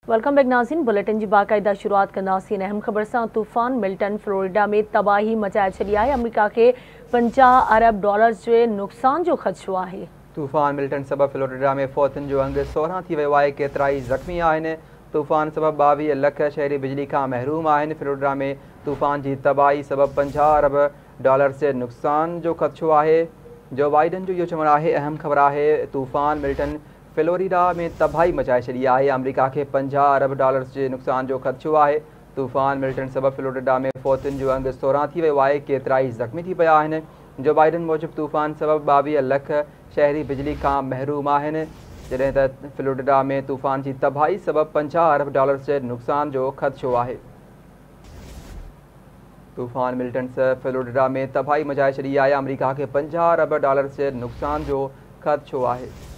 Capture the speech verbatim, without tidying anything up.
Welcome back नाज़रीन। Bulletin की बाकायदा शुरुआत कंदासीं अहम ख़बर से। तूफ़ान मिल्टन फ्लोरिडा में तबाही मचाए छॾी आहे। अमरीका के पंजाह अरब डॉलर्स के नुक़सान जो ख़दशो आहे। तूफ़ान मिल्टन सबब फ्लोरिडा में फौतन जो अंग सोरहं थी वियो आहे। केतिराई ज़ख़्मी आहिनि। तूफ़ान सबब ॿावीह लख शहरी बिजली का महरूम आहिनि। फ्लोरिडा में तूफ़ान की तबाही सबब पंजाह अरब डॉलर्स के नुक़सान जो ख़दशो आहे। जो बाइडन जो इहो चवणु आहे। अहम ख़बर आहे। तूफ़ान मिल्टन फ्लोरिडा में तबाही मचाए छॾी आहे। अमरीका के पंजाह अरब डॉलर्स के नुक़सान जो ख़दशो आहे। तूफ़ान मिल्टन सबब फ्लोरिडा में फौतन जो अंग सोरहं थी वियो आहे। केतिराई ज़ख़्मी थी पिया आहिनि। जो बाइडन मूजिब तूफ़ान सबब ॿावीह लख शहरी बिजली का महरूम आहिनि। जॾहिं त फ्लोरिडा में तूफ़ान की तबाही सबब पंजाह अरब डॉलर्स के नुक़सान जो ख़दशो आहे। तूफ़ान मिल्टन से फ्लोरिडा में तबाही मचाए छॾी आहे। अमरीका के पंजाह अरब डॉलर्स के नुक़सान जो ख़दशो आहे।